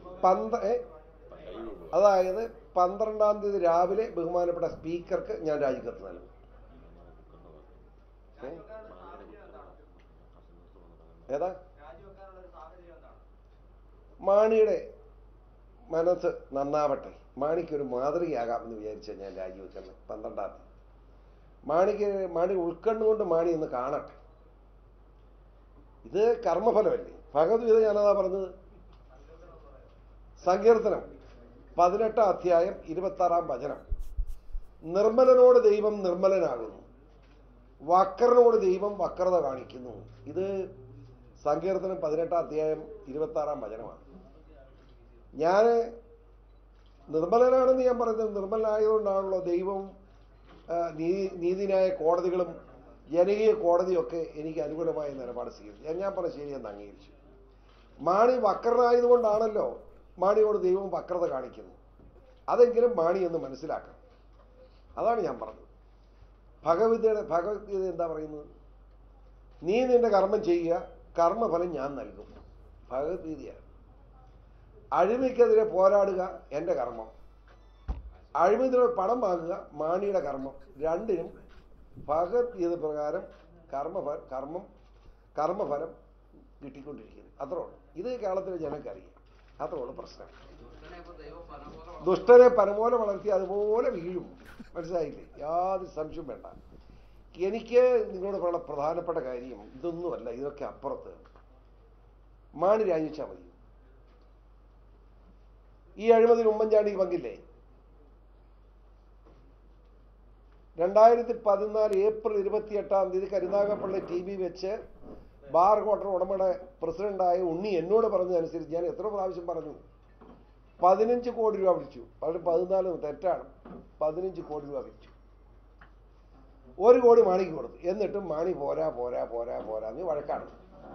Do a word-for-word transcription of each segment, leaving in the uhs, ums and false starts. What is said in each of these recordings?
പന്ത അതായത് പന്ത്രണ്ടാം തീയതി രാവിലെ ബഹുമാനപ്പെട്ട സ്പീക്കർക്ക് ഞാൻ രാജിക്കത്ത് നൽകും. ഏതാ മാണിയുടെ മനസ്സ് നന്നാവട്ടെ, മാണിക്കൊരു മാതൃകയാകാം എന്ന് വിചാരിച്ചാൽ ഞാൻ രാജിവെക്കുന്നത്. പന്ത്രണ്ടാം തീയതി മാണിക്ക് മാണി ഉൾക്കണ്ണുകൊണ്ട് മാണി ഒന്ന് കാണട്ടെ. ഇത് കർമ്മഫലമല്ലേ. ഭഗവത്ഗീത ഞാനതാ പറഞ്ഞത്. സങ്കീർത്തനം പതിനെട്ടാം അധ്യായം ഇരുപത്തി ആറാം വചനം, നിർമ്മലനോട് ദൈവം നിർമ്മലനാകുന്നു, വക്രനോട് ദൈവം വക്രത കാണിക്കുന്നു. ഇത് സങ്കീർത്തനം പതിനെട്ടാം അധ്യായം ഇരുപത്തി ആറാം വചനമാണ്. ഞാൻ നിർമ്മലനാണെന്ന് ഞാൻ പറയുന്നത് നിർമ്മലനായതുകൊണ്ടാണല്ലോ ദൈവം നീതി നീതിന്യായ കോടതികളും ജനകീയ കോടതിയൊക്കെ എനിക്ക് അനുകൂലമായ നിലപാട് സ്വീകരിച്ചു. ഞാൻ പറഞ്ഞ ശരിയെന്ന് അംഗീകരിച്ചു. മാണി വക്രനായതുകൊണ്ടാണല്ലോ മാണിയോട് ദൈവം വക്രത കാണിക്കുന്നു. അതെങ്കിലും മാണി എന്ന് മനസ്സിലാക്കണം. അതാണ് ഞാൻ പറഞ്ഞത്. ഭഗവത്ഗീതയുടെ ഭഗവത്ഗീത എന്താ പറയുന്നത്? നീ നിന്റെ കർമ്മം ചെയ്യുക, കർമ്മഫലം ഞാൻ നൽകും. ഭഗവത്ഗീതയാണ്. അഴിമതിക്കെതിരെ പോരാടുക എൻ്റെ കർമ്മം, അഴിമതിയുടെ പണം വാങ്ങുക മാണിയുടെ കർമ്മം. രണ്ടിനും ഭഗവത്ഗീത പ്രകാരം കർമ്മഫല കർമ്മം കർമ്മഫലം കിട്ടിക്കൊണ്ടിരിക്കുന്നു. അത്രേ ഉള്ളൂ. ഇത് കേരളത്തിലെ ജനങ്ങൾക്ക് അറിയാം. അത്രേ ഉള്ളൂ പ്രശ്നം. ദുഷ്ടനെ പനപോലെ വളർത്തി അതുപോലെ വീഴും. മനസ്സിലായില്ലേ? യാതൊരു സംശയം വേണ്ട. എനിക്ക് നിങ്ങളോട് പറയുന്ന പ്രധാനപ്പെട്ട കാര്യം ഇതൊന്നുമല്ല, ഇതൊക്കെ അപ്പുറത്ത്. മാണി രാജിച്ചാൽ മതി. ഈ അഴിമതിയിൽ ഉമ്മൻചാണ്ടിക്ക് പങ്കില്ലേ? രണ്ടായിരത്തി പതിനാല് ഏപ്രിൽ ഇരുപത്തി എട്ടാം തീയതി കരുനാഗപ്പള്ളി ടി വി വെച്ച് ബാർ ക്വാർട്ടർ ഉടമയുടെ പ്രസിഡന്റായ ഉണ്ണി എന്നോട് പറഞ്ഞതനുസരിച്ച് ഞാൻ എത്ര പ്രാവശ്യം പറഞ്ഞു, പതിനഞ്ച് കോടി രൂപ പിടിച്ചു. അവിടെ പതിനാല് തെറ്റാണ്. പതിനഞ്ച് കോടി രൂപ പിടിച്ചു. ഒരു കോടി മാണിക്ക് കൊടുത്തു. എന്നിട്ടും മാണി പോരാ പോരാ പോരാ പോരാ എന്ന് വഴക്കാണ്.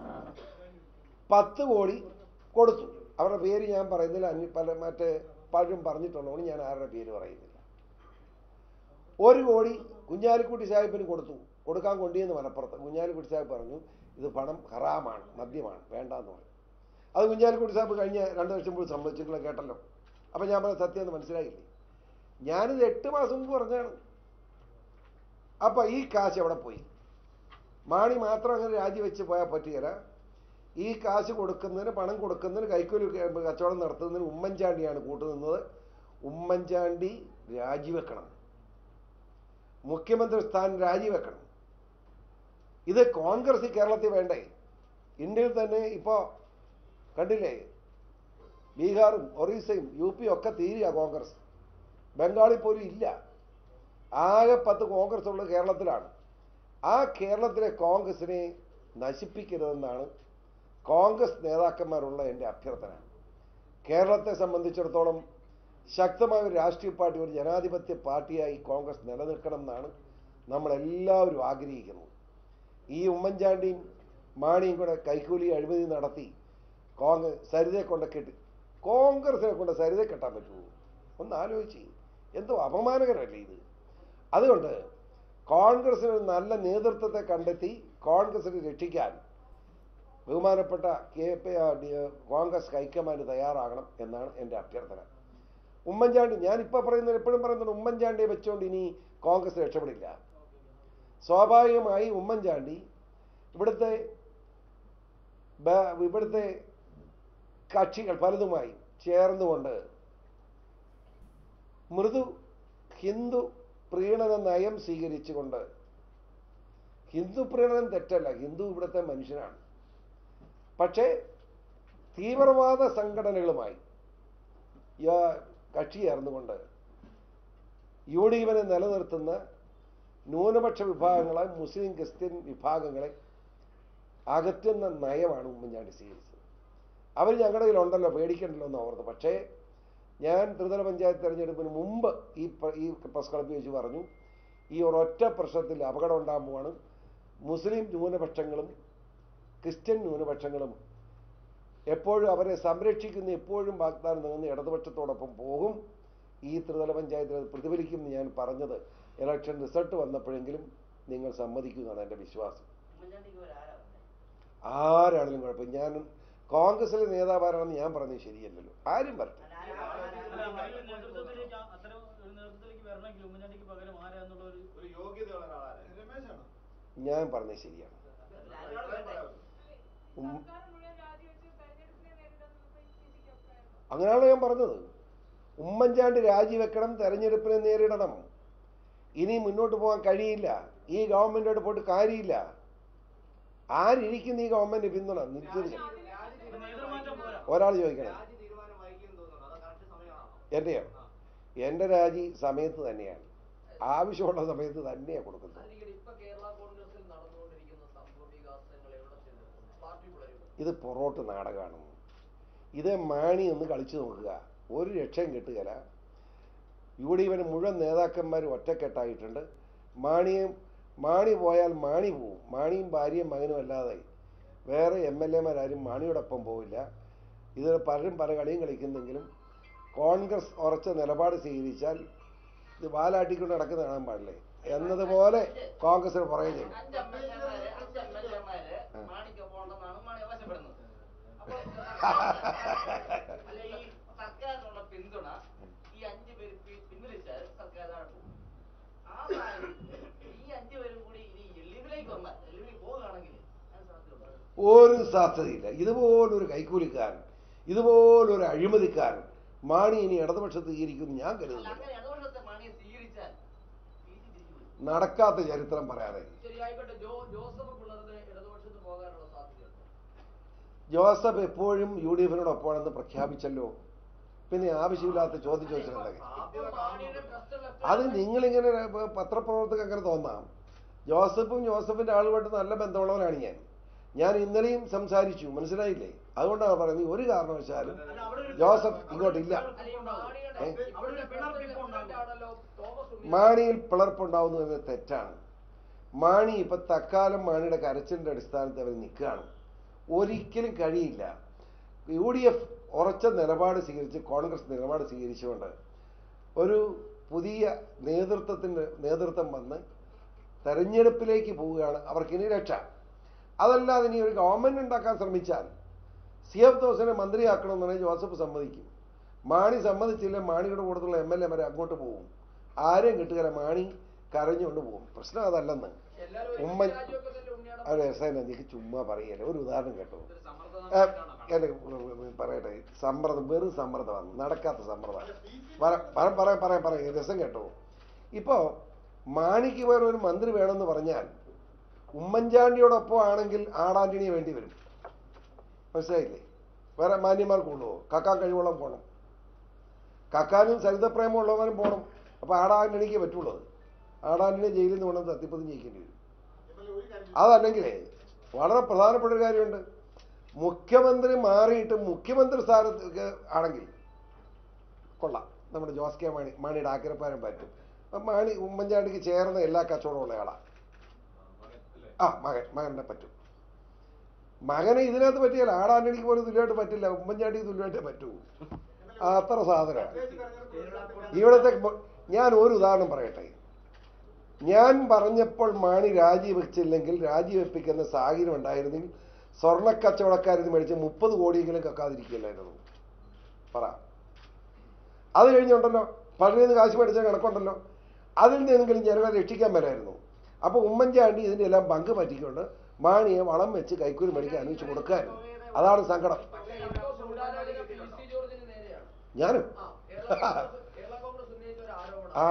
പത്ത് കോടി കൊടുത്തു. അവരുടെ പേര് ഞാൻ പറയുന്നില്ല. അന്യ പല മറ്റേ പലരും പറഞ്ഞിട്ടുള്ളതുകൊണ്ട് ഞാൻ ആരുടെ പേര് പറയുന്നില്ല. ഒരു കോടി കുഞ്ഞാലിക്കുട്ടി സാഹിബിന് കൊടുത്തു. കൊടുക്കാൻ കൊണ്ടിയെന്ന് മലപ്പുറത്ത് കുഞ്ഞാലിക്കുട്ടി സാഹിബ് പറഞ്ഞു ഇത് പണം ഹറാമാണ്, മദ്യമാണ്, വേണ്ടാന്ന് പറഞ്ഞു. അത് കുഞ്ഞാലിക്കുട്ടി സാഹിബ് കഴിഞ്ഞ രണ്ട് വർഷം മുമ്പ് സമ്മതിച്ചിട്ടുള്ള കേട്ടല്ലോ. അപ്പം ഞാൻ പറഞ്ഞ സത്യം എന്ന് മനസ്സിലായില്ലേ? ഞാനിത് എട്ട് മാസം മുമ്പ് പറഞ്ഞാണ്. അപ്പം ഈ കാശ് എവിടെ പോയി? മാണി മാത്രം അങ്ങനെ രാജിവെച്ച് പോയാൽ പറ്റുകയില്ല. ഈ കാശ് കൊടുക്കുന്നതിന്, പണം കൊടുക്കുന്നതിന്, കൈക്കൂലി കച്ചവടം നടത്തുന്നതിന് ഉമ്മൻചാണ്ടിയാണ് കൂട്ടുനിന്നത്. ഉമ്മൻചാണ്ടി രാജിവെക്കണം. മുഖ്യമന്ത്രി സ്ഥാനം രാജിവെക്കണം. ഇത് കോൺഗ്രസ് കേരളത്തിൽ വേണ്ടേ? ഇന്ത്യയിൽ തന്നെ ഇപ്പോൾ കണ്ടില്ലേ, ബീഹാറും ഒറീസയും യു പിയും ഒക്കെ തീരുക കോൺഗ്രസ്. ബംഗാളിൽ പോലും ഇല്ല. ആകെ പത്ത് കോൺഗ്രസ് ഉള്ളത് കേരളത്തിലാണ്. ആ കേരളത്തിലെ കോൺഗ്രസിനെ നശിപ്പിക്കരുതെന്നാണ് കോൺഗ്രസ് നേതാക്കന്മാരുള്ള എൻ്റെ അഭ്യർത്ഥന. കേരളത്തെ സംബന്ധിച്ചിടത്തോളം ശക്തമായ ഒരു രാഷ്ട്രീയ പാർട്ടി, ഒരു ജനാധിപത്യ പാർട്ടിയായി കോൺഗ്രസ് നിലനിൽക്കണം എന്നാണ് നമ്മളെല്ലാവരും ആഗ്രഹിക്കുന്നത്. ഈ ഉമ്മൻചാണ്ടിയും മാണിയും കൂടെ കൈക്കൂലി അഴിമതി നടത്തി കോൺഗ്രസ് സരിതയെ കൊണ്ട് കെട്ടി കോൺഗ്രസിനെ കൊണ്ട് സരിതയെ കെട്ടാൻ പറ്റുമോ? ഒന്ന് ആലോചിച്ച്. എന്തോ അപമാനകരമല്ലേ ഇത്? അതുകൊണ്ട് കോൺഗ്രസിന് നല്ല നേതൃത്വത്തെ കണ്ടെത്തി കോൺഗ്രസിനെ രക്ഷിക്കാൻ ബഹുമാനപ്പെട്ട കെ പി കോൺഗ്രസ് ഹൈക്കമാൻഡ് തയ്യാറാകണം എന്നാണ് എൻ്റെ അഭ്യർത്ഥന. ഉമ്മൻചാണ്ടി, ഞാനിപ്പോൾ പറയുന്നത് എപ്പോഴും പറയുന്നത് ഉമ്മൻചാണ്ടിയെ വെച്ചുകൊണ്ട് ഇനി കോൺഗ്രസ് രക്ഷപ്പെടില്ല. സ്വാഭാവികമായി ഉമ്മൻചാണ്ടി ഇവിടുത്തെ ഇവിടുത്തെ കക്ഷികൾ പലതുമായി ചേർന്നുകൊണ്ട് മൃദു ഹിന്ദു പ്രീണന നയം സ്വീകരിച്ചുകൊണ്ട്, ഹിന്ദു പ്രീണനം തെറ്റല്ല, ഹിന്ദു ഇവിടുത്തെ മനുഷ്യനാണ്. പക്ഷേ തീവ്രവാദ സംഘടനകളുമായി കക്ഷി ചേർന്നുകൊണ്ട് യു ഡി എഫിനെ നിലനിർത്തുന്ന ന്യൂനപക്ഷ വിഭാഗങ്ങളെ, മുസ്ലിം ക്രിസ്ത്യൻ വിഭാഗങ്ങളെ അകറ്റുന്ന നയമാണ് ഉമ്മൻചാണ്ടി സ്വീകരിച്ചത്. അവർ ഞങ്ങളുടെ കയ്യിലുണ്ടല്ലോ, പേടിക്കണ്ടല്ലോ എന്ന് ഓർത്ത്. പക്ഷേ ഞാൻ ത്രിതല പഞ്ചായത്ത് തെരഞ്ഞെടുപ്പിന് മുമ്പ് ഈ ഈ പ്രസ് ക്ലബ്ബിൽ വെച്ച് പറഞ്ഞു, ഈ ഒരൊറ്റ പ്രശ്നത്തിൽ അപകടം ഉണ്ടാകാൻ പോവാണ്. മുസ്ലിം ന്യൂനപക്ഷങ്ങളും ക്രിസ്ത്യൻ ന്യൂനപക്ഷങ്ങളും എപ്പോഴും അവരെ സംരക്ഷിക്കുന്ന, എപ്പോഴും വാഗ്ദാനം നൽകുന്ന ഇടതുപക്ഷത്തോടൊപ്പം പോകും. ഈ ത്രിതല പഞ്ചായത്തിൽ അത് പ്രതിഫലിക്കും എന്ന് ഞാൻ പറഞ്ഞത് ഇലക്ഷൻ റിസൾട്ട് വന്നപ്പോഴെങ്കിലും നിങ്ങൾ സമ്മതിക്കുന്നതാണ് എൻ്റെ വിശ്വാസം. ആരാണെങ്കിലും കുഴപ്പം. ഞാൻ കോൺഗ്രസിലെ നേതാവാരാണെന്ന് ഞാൻ പറഞ്ഞത് ശരിയല്ലല്ലോ. ആരും പറഞ്ഞു. ഞാൻ പറഞ്ഞത് ശരിയാണ്. അങ്ങനെയാണല്ലോ ഞാൻ പറഞ്ഞത്. ഉമ്മൻചാണ്ടി രാജിവെക്കണം, തെരഞ്ഞെടുപ്പിനെ നേരിടണം. ഇനി മുന്നോട്ട് പോകാൻ കഴിയില്ല. ഈ ഗവൺമെന്റോട് പോയിട്ട് കാര്യമില്ല. ആരിരിക്കുന്ന ഈ ഗവൺമെന്റ് പിന്തുണ നിശ്ചയിക്കണം. ഒരാൾ ചോദിക്കണം, എന്റെയോ? എന്റെ രാജി സമയത്ത് തന്നെയാണ്, ആവശ്യമുള്ള സമയത്ത് തന്നെയാണ് കൊടുക്കുന്നത്. ഇത് പൊറോട്ട് നാടകമാണ്. ഇത് മാണി ഒന്ന് കളിച്ചു നോക്കുക, ഒരു രക്ഷയും കിട്ടുകയില്ല. യു ഡി എഫിന് മുഴുവൻ നേതാക്കന്മാർ ഒറ്റക്കെട്ടായിട്ടുണ്ട്. മാണിയും മാണി പോയാൽ മാണി പോവും. മാണിയും ഭാര്യയും മകനും അല്ലാതെ വേറെ എം എൽ എമാരും മാണിയോടൊപ്പം പോവില്ല. ഇത് പലരും പല കളിയും കളിക്കുന്നെങ്കിലും കോൺഗ്രസ് ഉറച്ച നിലപാട് സ്വീകരിച്ചാൽ ഇത് വാലാട്ടിക്കൊണ്ട് നടക്കുന്ന കാണാൻ പാടില്ലേ എന്നതുപോലെ കോൺഗ്രസിന് പുറകെ ചെയ്യും. ഒരു സാധ്യതയില്ല. ഇതുപോലൊരു കൈക്കൂലിക്കാരൻ, ഇതുപോലൊരു അഴിമതിക്കാരൻ മാണി ഇനി ഇടതുപക്ഷത്ത് സ്വീകരിക്കും ഞാൻ കരുതുന്നില്ല. നടക്കാത്ത ചരിത്രം പറയാതെ. ജോസഫ് എപ്പോഴും യു ഡി എഫിനോടൊപ്പമാണെന്ന് പ്രഖ്യാപിച്ചല്ലോ. പിന്നെ ആവശ്യമില്ലാത്ത ചോദ്യം ചോദിച്ചിട്ടുണ്ടെങ്കിൽ അത് നിങ്ങളിങ്ങനെ പത്രപ്രവർത്തകർക്ക് അങ്ങനെ തോന്നാം. ജോസഫും ജോസഫിന്റെ ആളുമായിട്ട് നല്ല ബന്ധമുള്ളവരാണ് ഞാൻ. ഞാൻ ഇന്നലെയും സംസാരിച്ചു, മനസ്സിലായില്ലേ? അതുകൊണ്ടാണ് പറയുന്നത് ഒരു കാരണവശാലും ജോസഫ് ഇങ്ങോട്ടില്ല. മാണിയിൽ പിളർപ്പുണ്ടാവുന്നത് തെറ്റാണ്. മാണി ഇപ്പൊ തക്കാലം മാണിയുടെ കരച്ചിലിന്റെ അടിസ്ഥാനത്തിൽ അവർ നിൽക്കുകയാണ്. ഒരിക്കലും കഴിയില്ല. യു ഡി എഫ് ഉറച്ച നിലപാട് സ്വീകരിച്ച് കോൺഗ്രസ് നിലപാട് സ്വീകരിച്ചുകൊണ്ട് ഒരു പുതിയ നേതൃത്വത്തിൻ്റെ നേതൃത്വം വന്ന് തെരഞ്ഞെടുപ്പിലേക്ക് പോവുകയാണ് അവർക്കിനി രക്ഷ. അതല്ലാതെ ഇനി ഒരു ഗവൺമെന്റ് ഉണ്ടാക്കാൻ ശ്രമിച്ചാൽ സി എഫ് തോമസിനെ മന്ത്രിയാക്കണമെന്നുണ്ടെങ്കിൽ ജോസഫ് സമ്മതിക്കും. മാണി സമ്മതിച്ചില്ല, മാണിയുടെ കൂട്ടത്തിലുള്ള എം എൽ എമാരെ അങ്ങോട്ട് പോകും. ആരെയും കിട്ടുകയില്ല, മാണി കരഞ്ഞുകൊണ്ട് പോകും. പ്രശ്നം അതല്ലെന്ന് ഉമ്മൻ അതെ രസേന എനിക്ക് ചുമ്മാ പറയല്ലേ. ഒരു ഉദാഹരണം കേട്ടോ, അല്ലെ പറയട്ടെ. സമ്മർദ്ദം, വെറും സമ്മർദ്ദമാണ്, നടക്കാത്ത സമ്മർദ്ദമാണ്. പറയാം പറയാം പറയാം പറയാം രസം കേട്ടോ. ഇപ്പോ മാണിക്ക് വേറെ ഒരു മന്ത്രി വേണമെന്ന് പറഞ്ഞാൽ ഉമ്മൻചാണ്ടിയോടൊപ്പം ആണെങ്കിൽ ആടാന്റണിയെ വേണ്ടി വരും. മനസ്സിലായില്ലേ? വേറെ മാന്യന്മാർക്ക് കൊണ്ടുപോകും. കക്കാൻ കഴിവോളം പോകണം. കക്കാനും സരിതപ്രേമം ഉള്ളവരും പോകണം. അപ്പൊ ആടാന്റണിക്ക് പറ്റുള്ളത്. ആടാന്റണിയെ ജയിലിൽ നിന്ന് കൊണ്ടു തത്തിപ്പതും ജയിക്കേണ്ടി വരും. അതല്ലെങ്കിലേ വളരെ പ്രധാനപ്പെട്ട ഒരു കാര്യമുണ്ട്. മുഖ്യമന്ത്രി മാറിയിട്ട് മുഖ്യമന്ത്രി സ്ഥാനത്ത് ആണെങ്കിൽ കൊള്ളാം. നമ്മുടെ ജോസ് കെ മാണി മാണിയുടെ ആക്രപ്പാരം പറ്റും. മാണി ഉമ്മൻചാണ്ടിക്ക് ചേർന്ന എല്ലാ കച്ചവടമുള്ള ആളാണ്. ആ മകൻ മകനെ പറ്റും. മകനെ ഇതിനകത്ത് പറ്റിയല്ല. ആടാന്റണിക്ക് പോലും തുല്യമായിട്ട് പറ്റില്ല, ഉമ്മൻചാണ്ടിക്ക് തുല്യമായിട്ടേ പറ്റൂ. അത്ര സാധനമാണ് ഇവിടത്തെ. ഞാൻ ഒരു ഉദാഹരണം പറയട്ടെ. ഞാൻ പറഞ്ഞപ്പോൾ മാണി രാജിവെച്ചില്ലെങ്കിൽ, രാജിവെപ്പിക്കുന്ന സാഹചര്യം ഉണ്ടായിരുന്നെങ്കിൽ സ്വർണ്ണക്കച്ചവടക്കാരിത് മേടിച്ച് മുപ്പത് കോടിയെങ്കിലും കക്കാതിരിക്കില്ലായിരുന്നു. പറ. അത് കഴിഞ്ഞുണ്ടല്ലോ പള്ളിയിൽ നിന്ന് കാശ് മേടിച്ച കണക്കുണ്ടല്ലോ, അതിൽ നിന്നെങ്കിലും ജനങ്ങളെ രക്ഷിക്കാൻ വരായിരുന്നു. അപ്പൊ ഉമ്മൻചാണ്ടി ഇതിന്റെ എല്ലാം പങ്ക് പറ്റിക്കൊണ്ട് മാണിയെ വളം വെച്ച് കൈക്കൂലി മേടിക്കാൻ അനുവദിച്ചു കൊടുക്കായിരുന്നു. അതാണ് സങ്കടം. ഞാനും ആ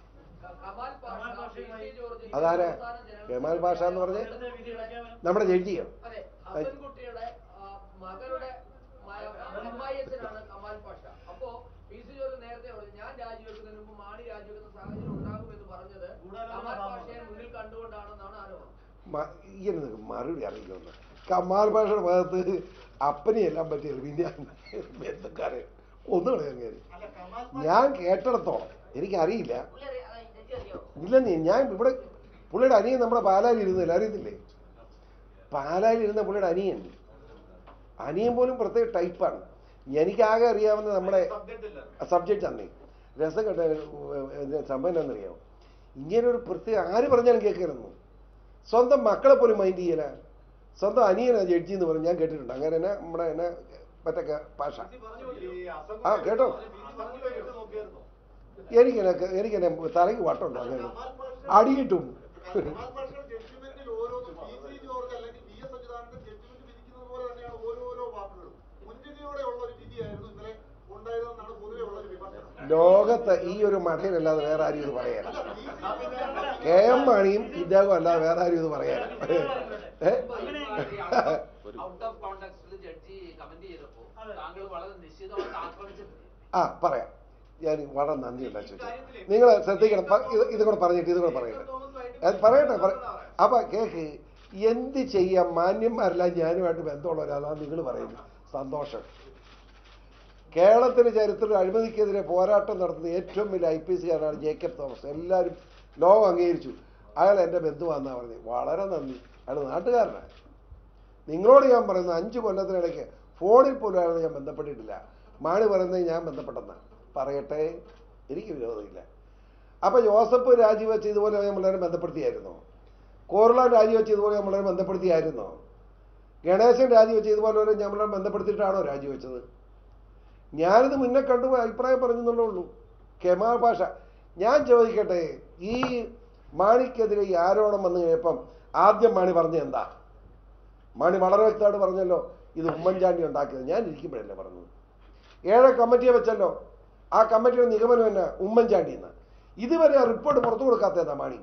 അതാരാ കമാൽ പാഷ എന്ന് പറഞ്ഞ നമ്മുടെ ജഡ്ജിയോ? ഇങ്ങനെ മറുപടി അറിയില്ല. കമാൽ പാഷയുടെ ഭാഗത്ത് അപ്പനെയെല്ലാം പറ്റിയത് പിന്നെ ബന്ധുക്കാരെ ഒന്നും കളയാൻ. ഞാൻ കേട്ടിടത്തോളം എനിക്കറിയില്ല. ഇല്ലെന്നേ, ഞാൻ ഇവിടെ പുള്ളിയുടെ അനിയൻ നമ്മുടെ പാലായിൽ ഇരുന്നില്ല, അറിയത്തില്ലേ? പാലായിൽ ഇരുന്ന പുള്ളിയുടെ അനിയൻ അനിയൻ പോലും പ്രത്യേക ടൈപ്പാണ്. എനിക്കാകെ അറിയാവുന്ന നമ്മുടെ സബ്ജക്റ്റ് അന്നേ രസം കേട്ട സംഭവം എന്താണെന്നറിയാമോ? ഇങ്ങനെ ഒരു പ്രത്യേക ആര് പറഞ്ഞാലും കേൾക്കരുന്നു. സ്വന്തം മക്കളെ പോലും മൈൻഡ് ചെയ്യല. സ്വന്തം അനിയനാ ജഡ്ജി എന്ന് പറഞ്ഞു ഞാൻ കേട്ടിട്ടുണ്ട്. അങ്ങനെ തന്നെ നമ്മുടെ എന്നെ മറ്റേ ഭാഷ ആ കേട്ടോ. എനിക്കെന്നെ എനിക്കെന്നെ തലയ്ക്ക് വട്ടമുണ്ടോ അങ്ങനെ അടിയിട്ടും ലോകത്ത് ഈ ഒരു മഠയിലല്ലാതെ വേറെ ആരും ഇത് പറയാൻ. കെ എം മാണിയും ഇദ്ദേഹം അല്ലാതെ വേറെ ആരും ഇത് പറയാൻ. ആ പറയാം. ഞാൻ വളരെ നന്ദിയുണ്ടാ ചോദിച്ചു. നിങ്ങൾ ശ്രദ്ധിക്കണം. ഇത് കൂടെ പറഞ്ഞിട്ട് ഇത് കൂടെ പറയട്ടെ പറയട്ടെ അപ്പൊ കേക്ക് എന്ത് ചെയ്യാം. മാന്യന്മാരെല്ലാം ഞാനുമായിട്ട് ബന്ധമുള്ളവരാണ് നിങ്ങൾ പറയുന്നത്. സന്തോഷം. കേരളത്തിലെ ചരിത്രത്തിൽ അഴിമതിക്കെതിരെ പോരാട്ടം നടത്തുന്ന ഏറ്റവും വലിയ ഐ പി എസുകാരനാണ് ജേക്കബ് തോമസ്. എല്ലാവരും ലോകം അംഗീകരിച്ചു. അയാൾ എൻ്റെ ബന്ധുവാന്നാണ് പറഞ്ഞത്. വളരെ നന്ദി. അയാൾ നാട്ടുകാരനാണ്. നിങ്ങളോട് ഞാൻ പറയുന്നത് അഞ്ച് കൊല്ലത്തിനിടയ്ക്ക് ഫോണിൽ പോലും അയാൾ ഞാൻ ബന്ധപ്പെട്ടിട്ടില്ല. മാണി പറയുന്നത് ഞാൻ ബന്ധപ്പെട്ടെന്നാണ്. പറയട്ടെ, എനിക്ക് വിരോധമില്ല. അപ്പം ജോസഫ് രാജിവെച്ച് ഇതുപോലെ നമ്മളെല്ലാവരും ബന്ധപ്പെടുത്തിയായിരുന്നോ? കോർലാൻ രാജിവെച്ച് ഇതുപോലെ നമ്മളെല്ലാവരും ബന്ധപ്പെടുത്തിയായിരുന്നോ? ഗണേശൻ രാജിവെച്ച് ഇതുപോലെ നമ്മളെല്ലാം ബന്ധപ്പെടുത്തിയിട്ടാണോ രാജിവെച്ചത്? ഞാനിത് മുന്നേ കണ്ടു അഭിപ്രായം പറഞ്ഞെന്നുള്ളേ ഉള്ളൂ. കെമാൽ ഭാഷ ഞാൻ ചോദിക്കട്ടെ, ഈ മാണിക്കെതിരെ ഈ ആരോപണം വന്നു കഴിഞ്ഞപ്പം ആദ്യം മാണി പറഞ്ഞത് എന്താ? മാണി വളരെ വ്യക്തമായിട്ട് പറഞ്ഞല്ലോ, ഇത് ഉമ്മൻചാണ്ടി ഉണ്ടാക്കിയത്. ഞാൻ ഇരിക്കുമ്പോഴല്ലേ പറഞ്ഞത്. ഏഴ് കമ്മിറ്റിയെ വെച്ചല്ലോ. ആ കമ്മിറ്റിയുടെ നിഗമനം തന്നെ ഉമ്മൻചാണ്ടി എന്ന്. ഇതുവരെ ആ റിപ്പോർട്ട് പുറത്തു കൊടുക്കാത്തതാ മാണി.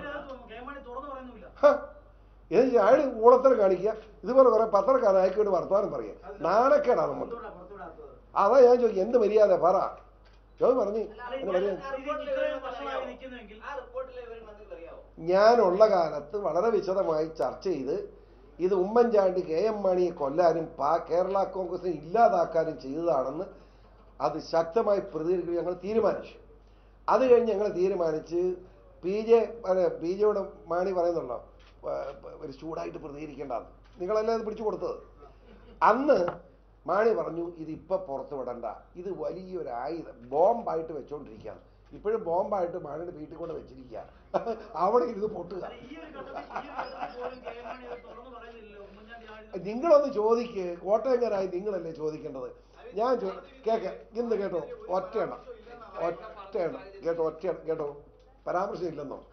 എന്ന് അയാൾ ഊളത്തരം കാണിക്കുക. ഇതുപോലെ കുറെ പത്രക്കാരൻ അയക്കേണ്ടി വർത്തമാനം പറയുക. നാണക്കേടാ നമുക്ക്. അതാ ഞാൻ ചോദിക്കും, എന്ത് മര്യാദ പറ. ചോദി പറഞ്ഞു ഞാനുള്ള കാലത്ത് വളരെ വിശദമായി ചർച്ച ചെയ്ത് ഇത് ഉമ്മൻചാണ്ടി കെ എം മാണിയെ കൊല്ലാനും കേരള കോൺഗ്രസിനെ ഇല്ലാതാക്കാനും ചെയ്തതാണെന്ന് അത് ശക്തമായി പ്രതികരിക്കാൻ ഞങ്ങൾ തീരുമാനിച്ചു. അത് കഴിഞ്ഞ് ഞങ്ങൾ തീരുമാനിച്ച് പി ജെ പി ജെയോട് മാണി പറയുന്നുണ്ടോ ഒരു ചൂടായിട്ട് പ്രതികരിക്കേണ്ടത്, നിങ്ങളല്ലേ അത് പിടിച്ചു കൊടുത്തത്. അന്ന് മാണി പറഞ്ഞു ഇതിപ്പോൾ പുറത്തു വിടണ്ട, ഇത് വലിയൊരു ആയുധം ബോംബായിട്ട് വെച്ചോണ്ടിരിക്കുകയാണ്. ഇപ്പോഴും ബോംബായിട്ട് മാണിയുടെ വീട്ടിൽ കൊണ്ട് വെച്ചിരിക്കുക, അവിടെ ഇരുന്ന് പൊട്ടുക. നിങ്ങളൊന്ന് ചോദിക്ക്, കോട്ടയംകാരായി നിങ്ങളല്ലേ ചോദിക്കേണ്ടത്. ഞാൻ കേക്ക ഇന്ന് കേട്ടോ, ഒറ്റയെണ്ണം ഒറ്റയെണ്ണം കേട്ടോ, ഒറ്റ കേട്ടോ പരാമർശം ഇല്ലെന്നോ?